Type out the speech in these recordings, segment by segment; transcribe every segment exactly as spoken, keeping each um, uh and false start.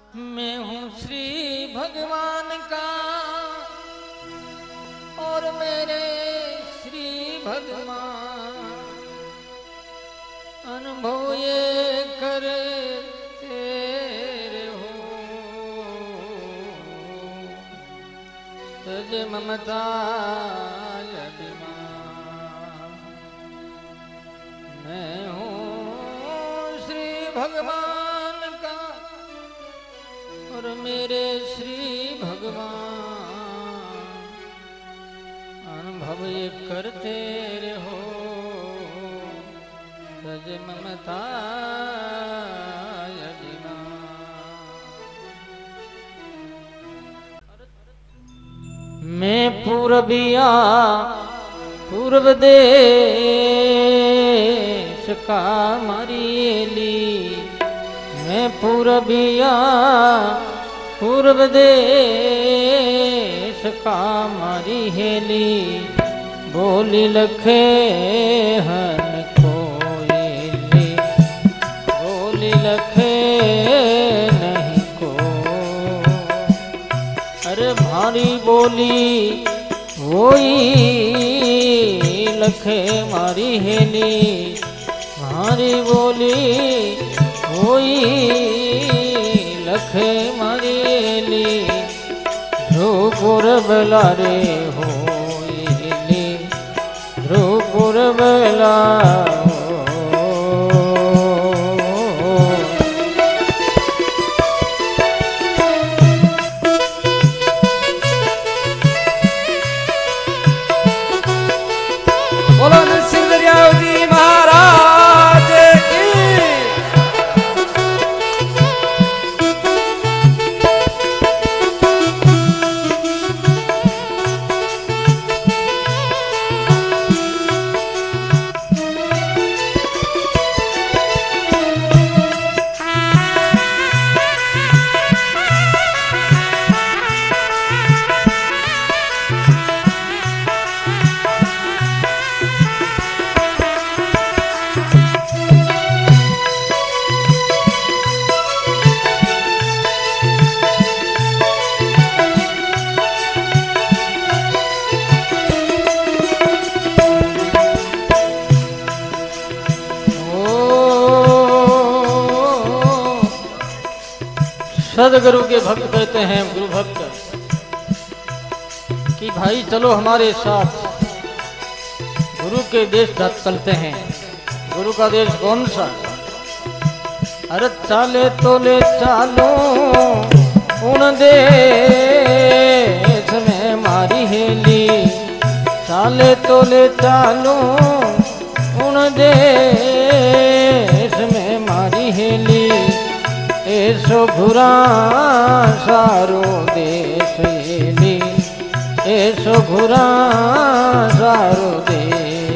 मैं हूँ श्री भगवान का और मेरे श्री भगवान अनुभव ये करते रहो। तज ममता अभिमान। मैं हूँ श्री भगवान का और मेरे श्री भगवान अनुभव ये करते रहो। तज ममता अभिमान। मैं पूर्विया पूर्व देश का मरीली। मैं पूर्विया पूर्व देश का मारी हेली। बोली लखे हन कोयली। बोली लखे नहीं को। अरे भारी बोली वही लखे मारी हेली। भारी बोली वही लखे मरेली। ध्रुपुर बलारे होइली। ध्रुपुर बला बोलो नरसिंह दरियाव जी महाराज की। सदगुरु के भक्त कहते हैं, गुरु भक्त, कि भाई चलो हमारे साथ गुरु के देश चलते हैं। गुरु का देश कौन सा? अरे चाले तो ले चालो उन देश में मारी हेली। चाले तो ले चालो उन देश में मारी हेली। ऐसो घुरा सारो देश हेली। ऐसो घुरा सारो देश।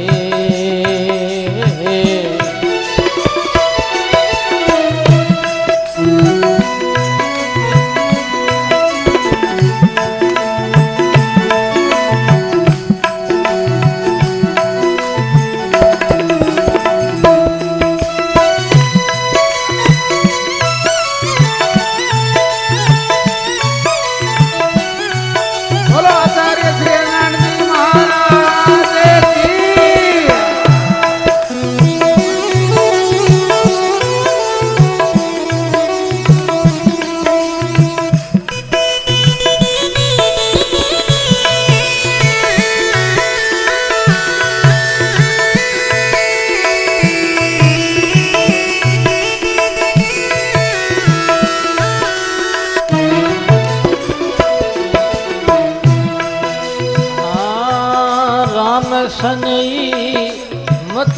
सनई मत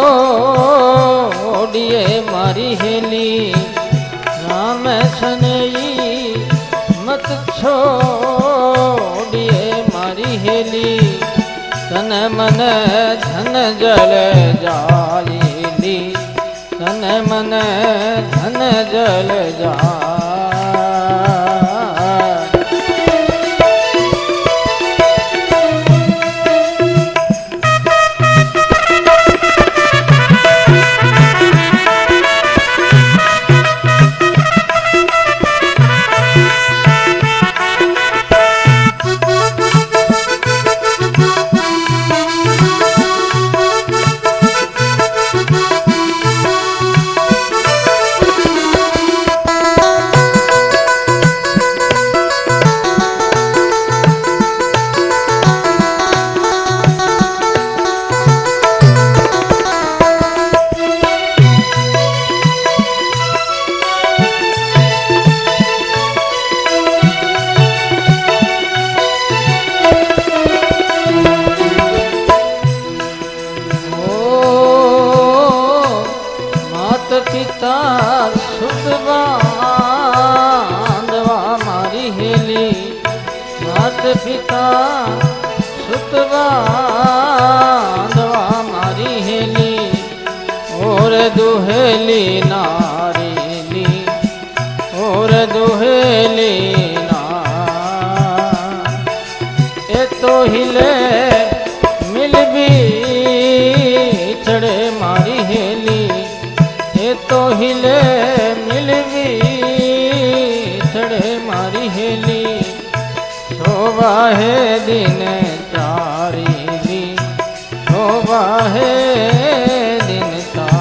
छोड़िए मारी हेली। राम सनई मत छोड़िए मारी हेली। तन मन धन जल जाइली। तन मन धन जल जा। और दुहेली ना ए तो हिले मिल भी चढ़े मारी हेली ए तो हिले मिल भी चढ़े मारी हेली शोभा है दिन चारी दी शोभा है दिन चार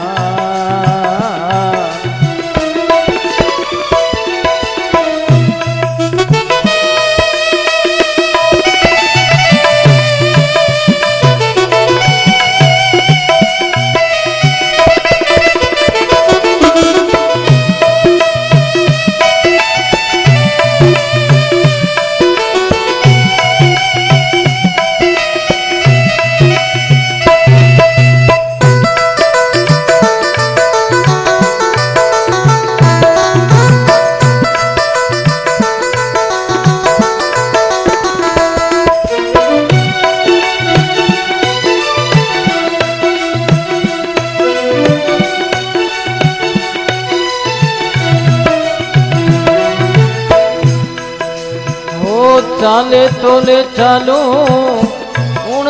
चाले तोले चालू उन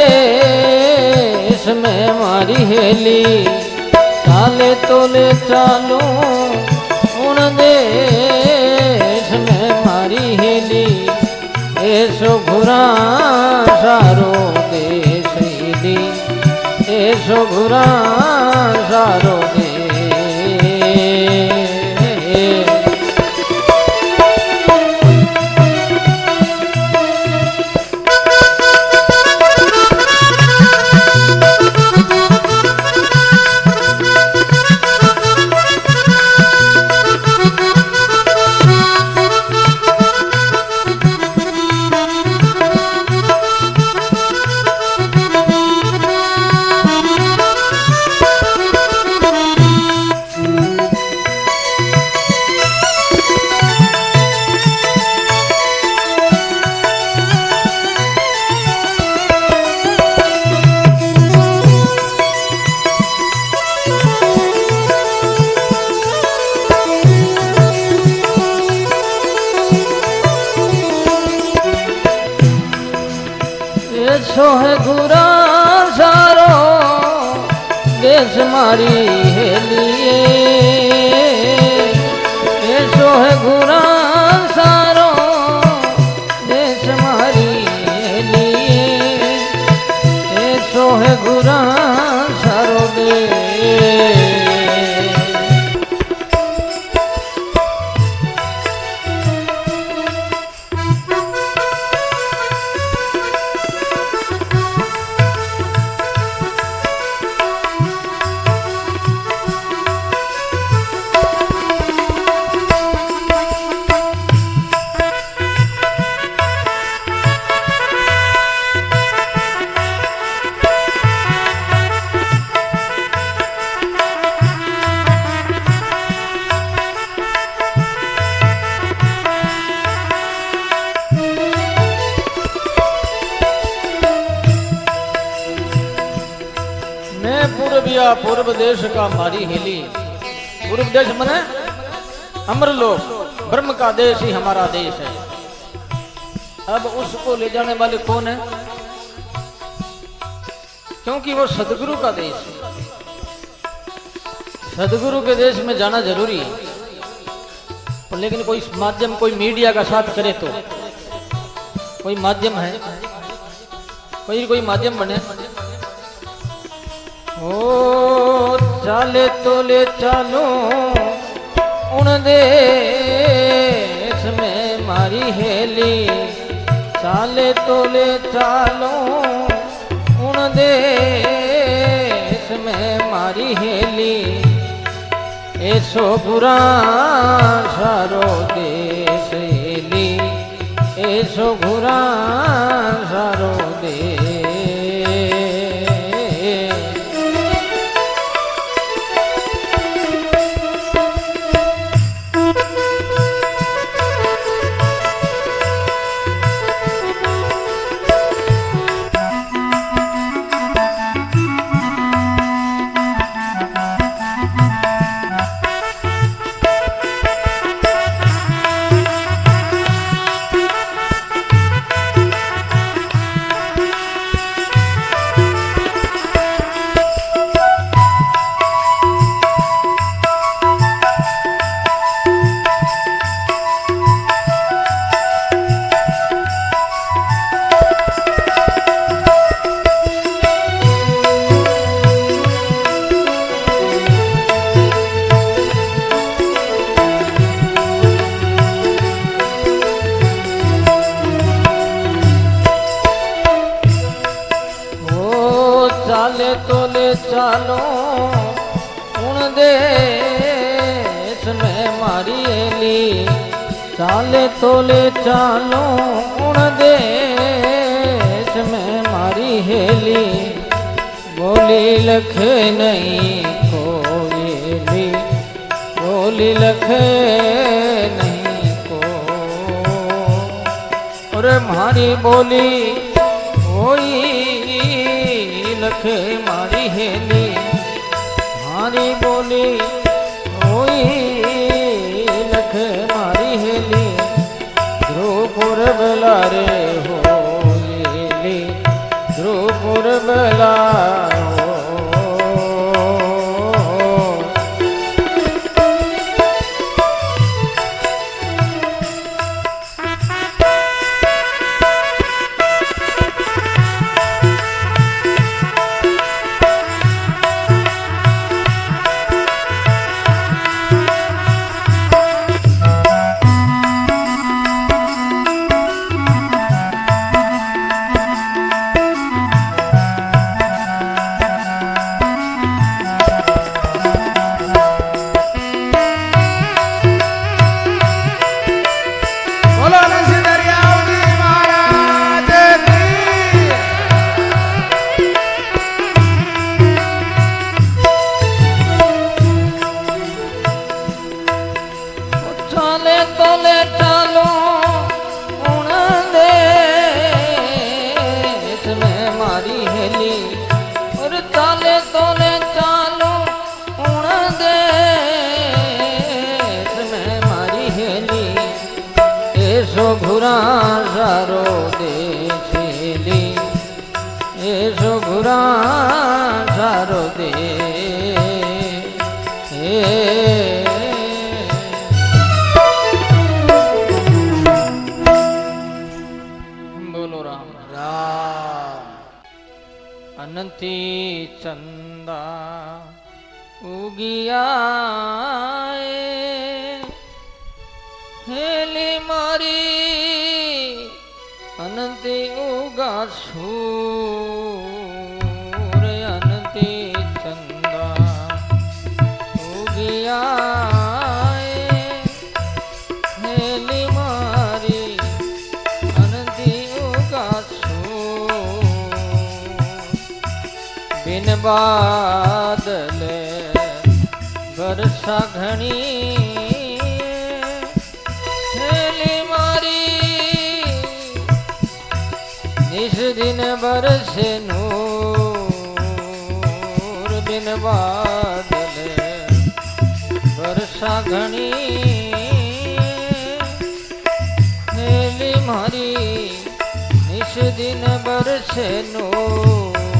देश में मारी हेली चाले तोले चालू उन देश में मारी हेली ऐसो घुरा सारो देश हेली ऐसो घुरा सारो देश ऐसो है घुरा सारो देश मारी हेलिए ऐसो है घुरा सारो देश मारी हेलिए ऐसो है घुरा सारो देश पूर्विया पूर्व देश का मारी हेली पूर्व देश मने अमरलोक ब्रह्म का देश ही हमारा देश है। अब उसको ले जाने वाले कौन है क्योंकि वो सदगुरु का देश है। सदगुरु के देश में जाना जरूरी है लेकिन कोई माध्यम कोई मीडिया का साथ करे तो कोई माध्यम है कोई कोई माध्यम बने ओ चाले तोले चालो उन देश में मारी हेली चाले तोले चालो उन देश में मारी हेली ऐसो बुरा सारो देश हेली ऐसो बुरा सारो देश चालो उन देश में मारी हेली चाले तोले चालो उन देश में मारी हेली बोली लखे नहीं कोयली बोली लखे नहीं को और मारी बोली कोई लखे मारी हेली मारी बोली कोई लखे मारी हेली ध्रुवपुर बेला रे होली ध्रुवपुर बेला घुरा सारो देशली ऐसो घुरा सारो दे बोलो राम राम अनंती चंदा उगिया हेली मारी अनंती उगा सूर अनंती चंदा उगिया हेली मारी अनंती उगा सूर बिन बादल बरसा घनी इस दिन बरसे नूर बिन बादल वर्षा घनी हेली मारी इस दिन बरसे नूर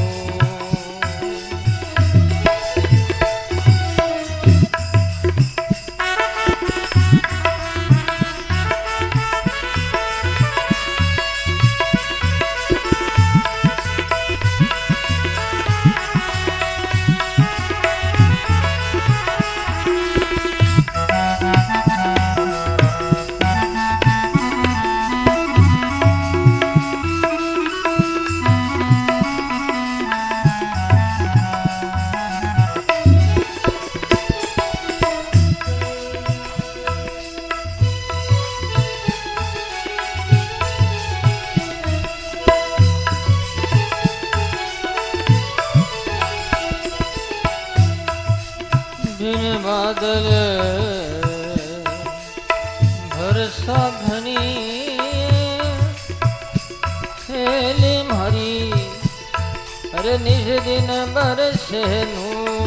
बादल भरसा घनी हेली मारी अरे निज दिन बरसे नू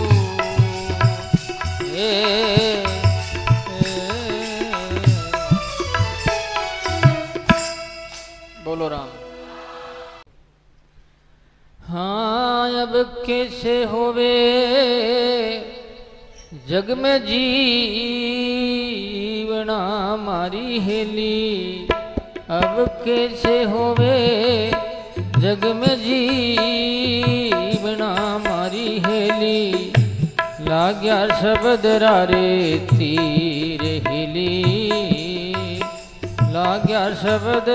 ए, ए, बोलो राम। हाँ अब कैसे होवे जग में जीवना मारी हेली अब कैसे होवे जग में जीवना मारी हेली लाग्या शब्द रारे तीर हिली लाग्या शब्द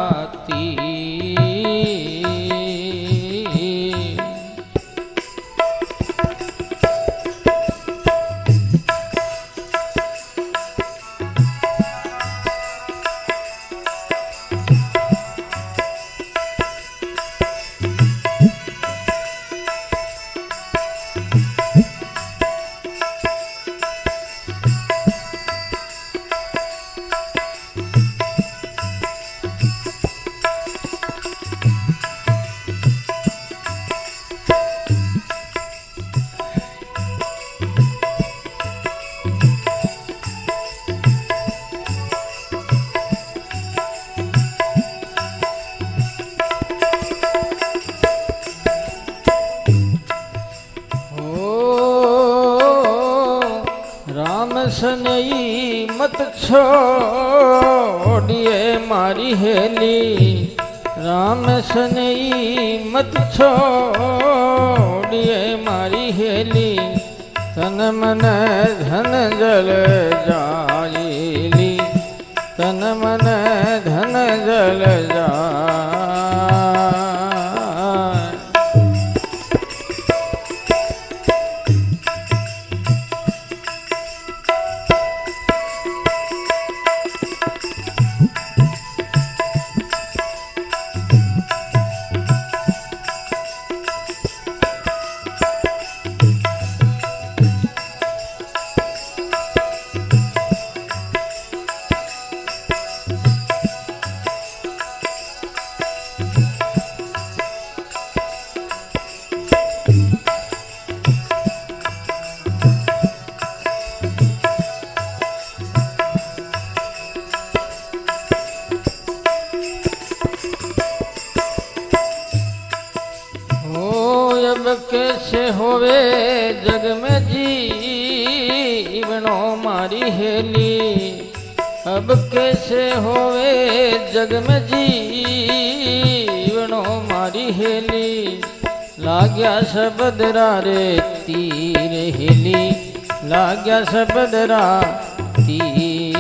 राती मत छोड़िए मारी हेली राम सनई मत छोड़िए मारी हेली तन मन धन जल जाइली तन मन धन जल जाय। कैसे होवे जग में जीवनो मारी हेली अब कैसे होवे जग में जीवनो मारी हेली लाग्या सबदरा रे तीर हेली लाग्या सबदरा तीर।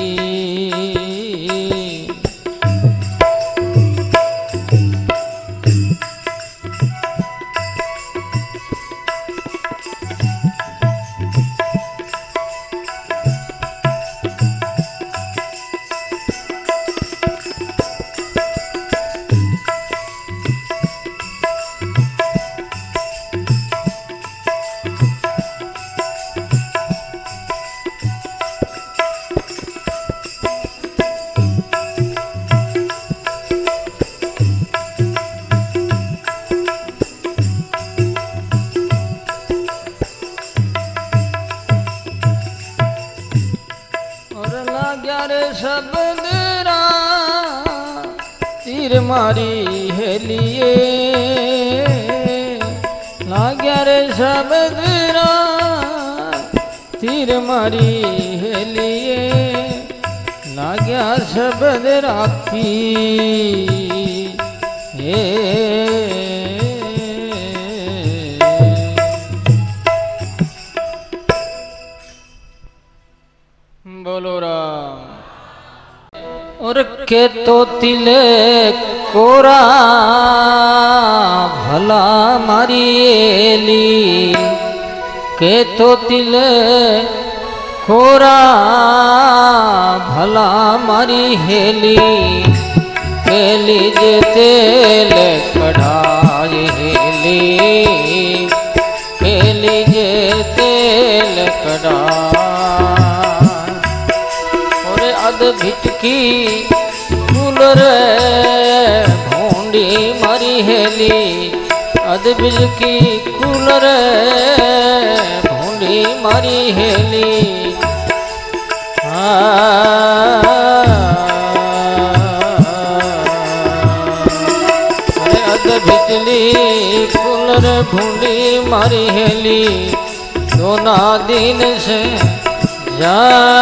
सबदरा तीर मारी हेलिए लाग्या रे सबदरा तीर मारी हेलिए लाग्या सबदरा तीर हे बोलो राम। और के तो तिले कोरा भला मारी एली के तो तिले कोरा भला मारी हेली हेली जे तेल कढ़ाई हेली हेली जे तेल कढ़ाई अद भिटकी कूलर भोंडी मारी हेली अद बिजकी कूलर भोंडी मारी हेली अरे अद बिजली कूलर भोंडी मारी हेली दोना दिन से जा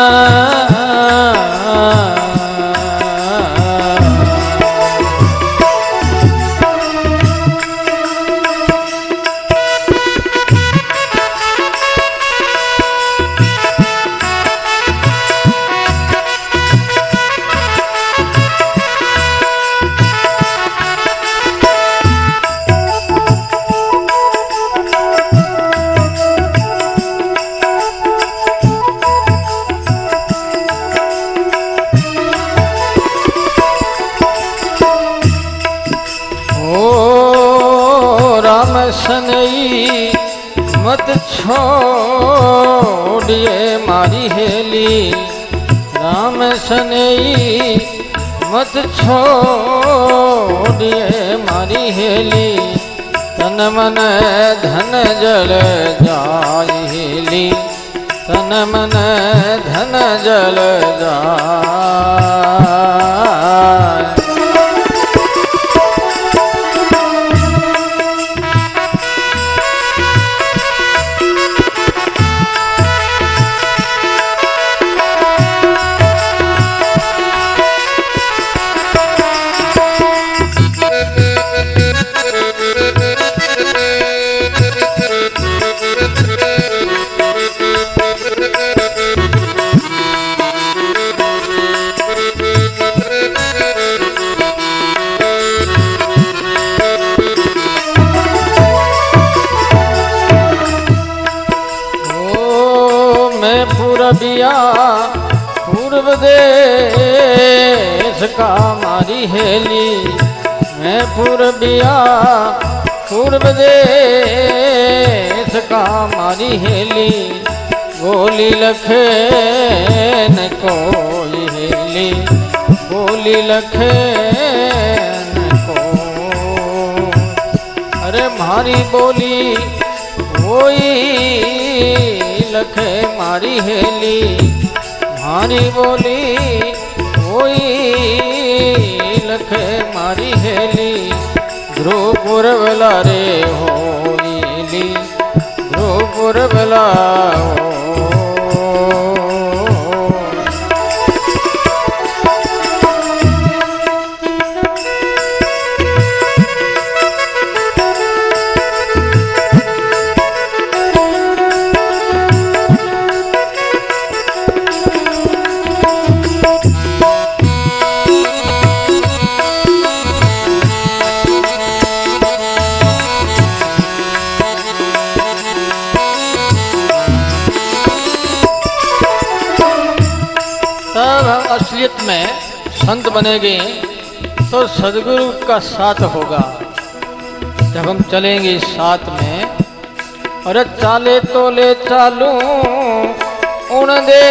सनई मत छोड़िए मारी हेली राम सनई मत छोड़िए मारी हेली तन मन धन जल जाई हेली तन मन धन जल जाय। देश का मारी हेली मैं पूर्बिया पूर्व देश का मारी हेली बोली लखे न कोई हेली बोली लखे न को अरे मारी बोली कोई लखे मारी हेली मारी बोली कोई लखे मारी हेली ध्रुवपुर वेला रे होली ध्रुवपुर वेला असलियत में संत बनेंगे तो सदगुरु का साथ होगा। जब हम चलेंगे साथ में अरे चाले तो ले चालू उन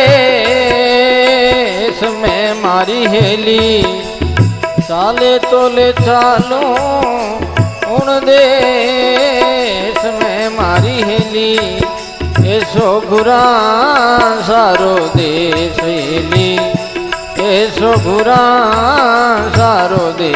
देश में मारी हेली चाले तो ले चालू उन देश में मारी हेली ऐसो गुरा सारो देश हेली ऐसो गुरा सारो दे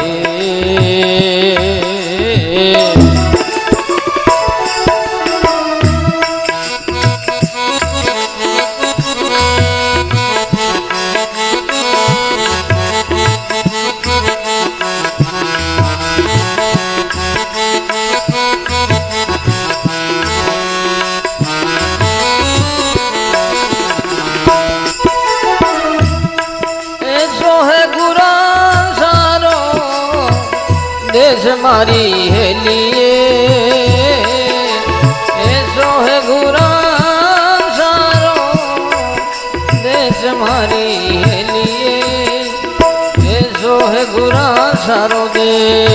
देश मारी हेलिए ऐसो है गुरा सारो देश मारी हेलिए ऐसो है गुरा सारो दे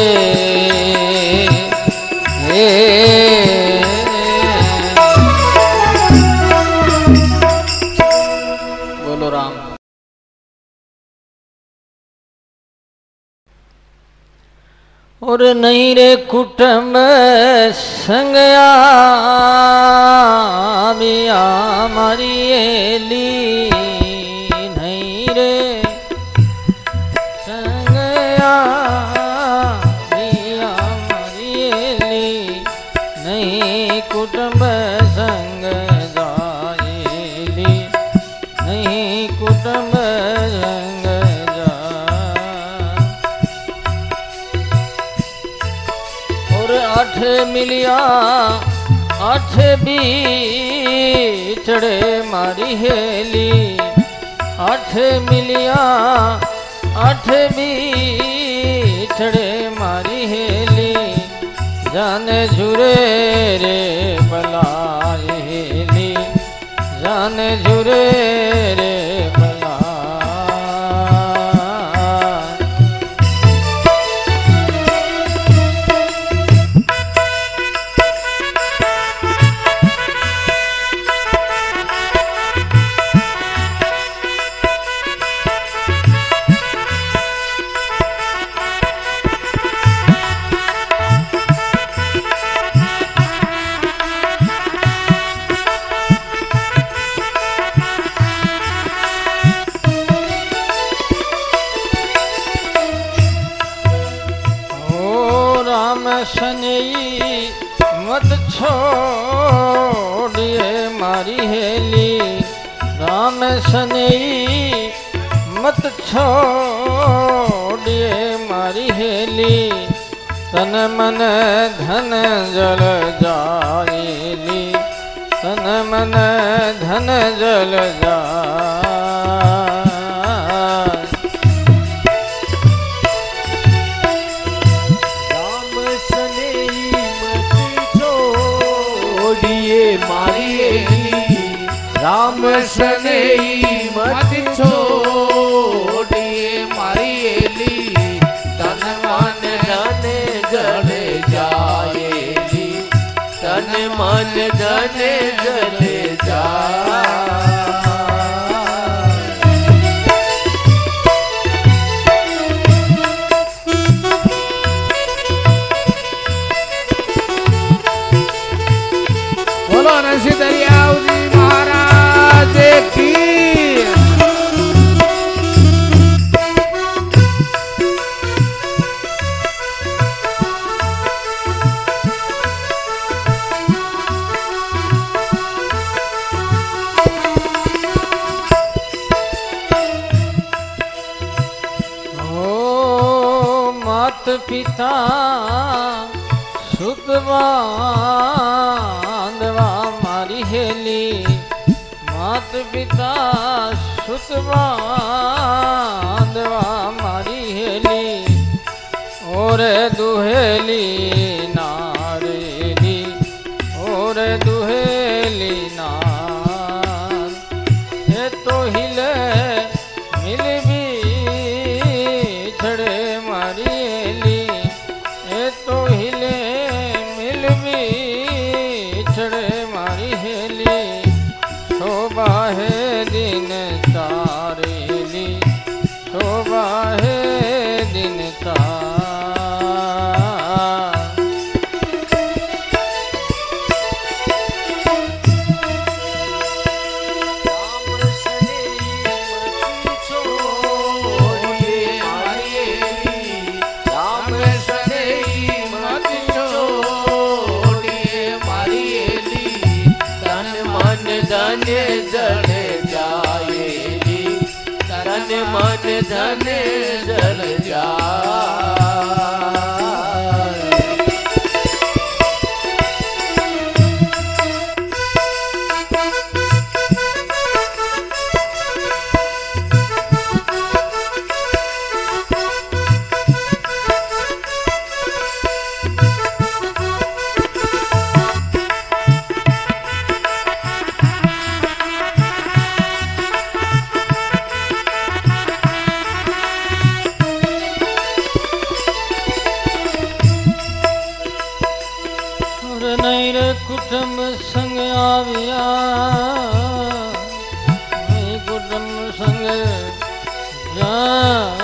बोलो राम। और नहीं रे कुटुंब संगया बिया मारी हेली नहीं रे संगया बिया मारी हेली नहीं कुटुंब संग जाएली नहीं कुटुंब संग जा आठ मिलिया आठ बिछड़े मारी हेली आठ मिलिया आठ बिछड़े मारी हेली जाने झुरे रे बलाए हेली जाने झुरे रे सनई मत छोड़िए मारी हेली राम सनई मत छोड़िए मारी हेली तन मन धन जल जाएली तन मन धन जल जा राम सनई मत छोड़ मन धन जल जाए। बोलो नरसिंह दरियाव जी महाराज की। ओ मात पिता सुत बांधवा मारी हेली, मात पिता सुत बांधवा मारी हेली, और दुहेली नारेली, और दुहेली नार, ये तो हिले मिल भी छड़े मारी हेली, ये तो हिले मिल भी छड़े मारी हेली, शोभा है दिन तारेली, शोभा है दिन तार। धन जल जाएगी, तन मन धन जल जाए। कुटुंब संग आविया, मैं कुटुंब संग जा